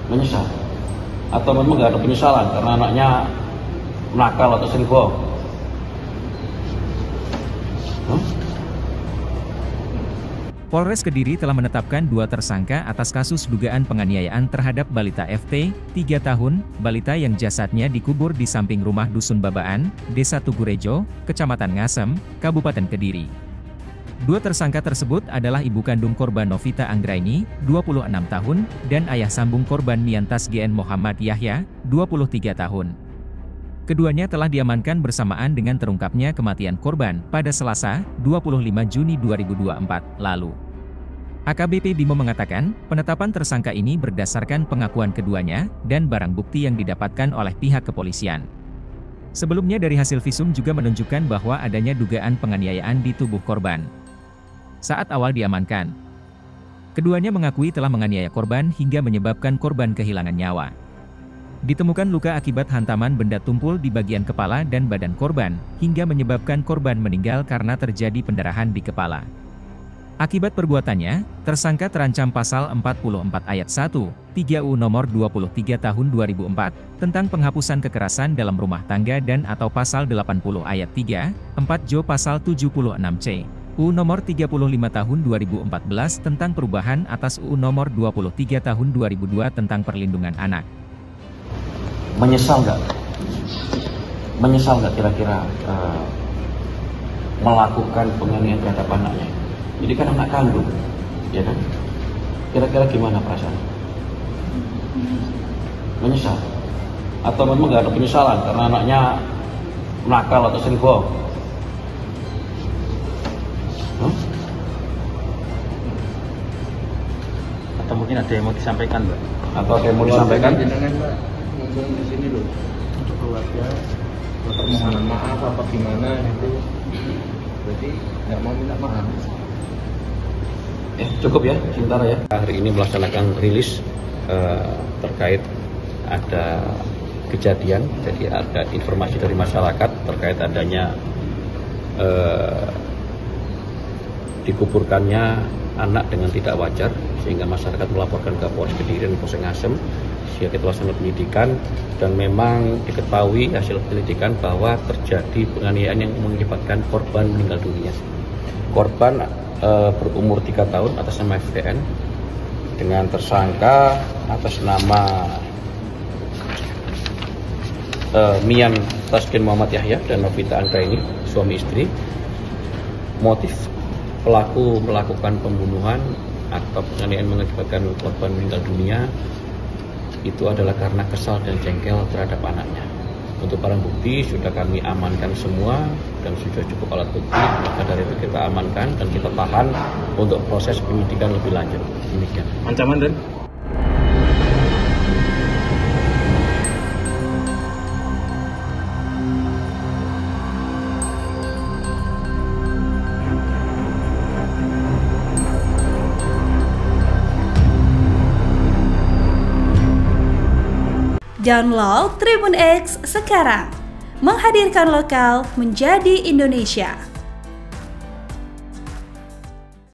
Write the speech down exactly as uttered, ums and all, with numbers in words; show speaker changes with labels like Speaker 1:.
Speaker 1: Menyesal? Atau memang nggak ada penyesalan karena anaknya nakal atau sering bohong? Hmm?
Speaker 2: Polres Kediri telah menetapkan dua tersangka atas kasus dugaan penganiayaan terhadap balita F T, tiga tahun, balita yang jasadnya dikubur di samping rumah Dusun Babaan, Desa Tugurejo, Kecamatan Ngasem, Kabupaten Kediri. Dua tersangka tersebut adalah ibu kandung korban Novita Anggraini, dua puluh enam tahun, dan ayah sambung korban Niantas G N Muhammad Yahya, dua puluh tiga tahun. Keduanya telah diamankan bersamaan dengan terungkapnya kematian korban pada Selasa, dua puluh lima Juni dua ribu dua puluh empat, lalu. A K B P Bimo mengatakan, penetapan tersangka ini berdasarkan pengakuan keduanya, dan barang bukti yang didapatkan oleh pihak kepolisian. Sebelumnya dari hasil visum juga menunjukkan bahwa adanya dugaan penganiayaan di tubuh korban. Saat awal diamankan, keduanya mengakui telah menganiaya korban hingga menyebabkan korban kehilangan nyawa. Ditemukan luka akibat hantaman benda tumpul di bagian kepala dan badan korban, hingga menyebabkan korban meninggal karena terjadi pendarahan di kepala. Akibat perbuatannya, tersangka terancam pasal empat puluh empat ayat satu, tiga U nomor dua puluh tiga tahun dua ribu empat, tentang penghapusan kekerasan dalam rumah tangga dan atau pasal delapan puluh ayat tiga, empat J pasal tujuh puluh enam C, U nomor tiga puluh lima tahun dua ribu empat belas tentang perubahan atas U nomor dua puluh tiga tahun dua ribu dua tentang perlindungan anak.
Speaker 1: Menyesal nggak? Menyesal nggak kira-kira uh, melakukan penganiayaan terhadap anaknya? Jadi kan anak kandung, ya kan? Kira-kira gimana perasaan? Menyesal? Atau memang nggak ada penyesalan karena anaknya nakal atau sering bohong? Hmm?
Speaker 3: Atau mungkin ada yang mau disampaikan, Mbak?
Speaker 1: Atau ada yang mau disampaikan?
Speaker 4: Jangan, Mbak, ngomong di sini loh untuk keluarga, permohonan maaf apa gimana itu, berarti nggak mau minta maaf.
Speaker 1: Eh, cukup ya, sementara ya. Hari ini melaksanakan rilis uh, terkait ada kejadian, jadi ada informasi dari masyarakat terkait adanya uh, dikuburkannya anak dengan tidak wajar, sehingga masyarakat melaporkan ke Polres Kediri dan Polsek Ngasem, sehingga kita laksanakan penyidikan, dan memang diketahui hasil penyelidikan bahwa terjadi penganiayaan yang mengakibatkan korban meninggal dunia. Korban uh, berumur tiga tahun atas nama F T N, dengan tersangka atas nama uh, Mian Taskin Muhammad Yahya dan Novita Anggraini, suami istri. Motif pelaku melakukan pembunuhan atau penganiayaan mengakibatkan korban meninggal dunia itu adalah karena kesal dan jengkel terhadap anaknya. Untuk barang bukti sudah kami amankan semua dan sudah cukup alat bukti, maka dari itu kita amankan dan kita tahan untuk proses penyidikan lebih lanjut. Demikian.
Speaker 3: Ancaman dan
Speaker 5: Download Tribun X sekarang, menghadirkan lokal menjadi Indonesia.